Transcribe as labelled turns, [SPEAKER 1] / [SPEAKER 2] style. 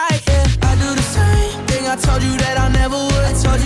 [SPEAKER 1] right, yeah. I do the same thing I told you that I never would.